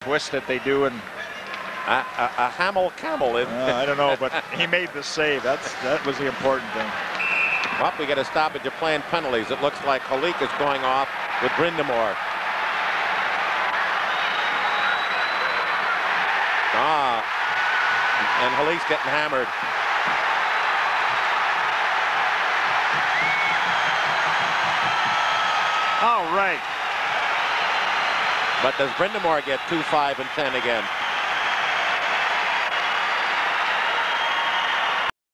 twist that they do, and a Hamel Camel. I don't know, but he made the save. That was the important thing. Well, we get a stoppage of playing penalties. It looks like Halik is going off with Brind'Amour. And Halik's getting hammered. All right. But does Brind'Amour get 2, 5, and 10 again?